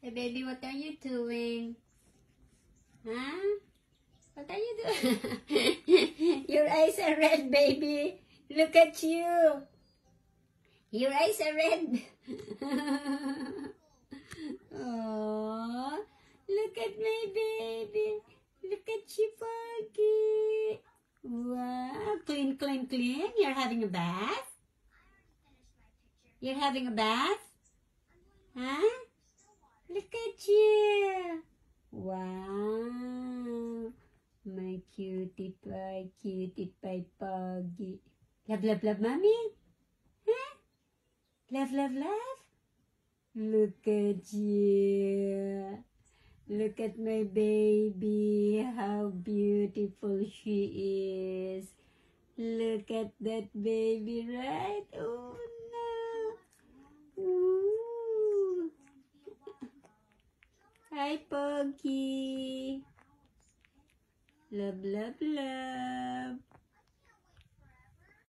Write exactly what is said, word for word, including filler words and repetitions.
Hey, baby, what are you doing? Huh? What are you doing? Your eyes are red, baby. Look at you. Your eyes are red. Oh, look at my baby. Look at you, Puggy. Wow, clean, clean, clean. You're having a bath? You're having a bath? Huh? Look at you. Wow. My cutie pie, cutie pie, Puggy. Love, love, love, mommy? Huh? Love, love, love? Look at you. Look at my baby. How beautiful she is. Look at that baby, right? Oh, no. Ooh. Hi, Puggy. Love, love, love.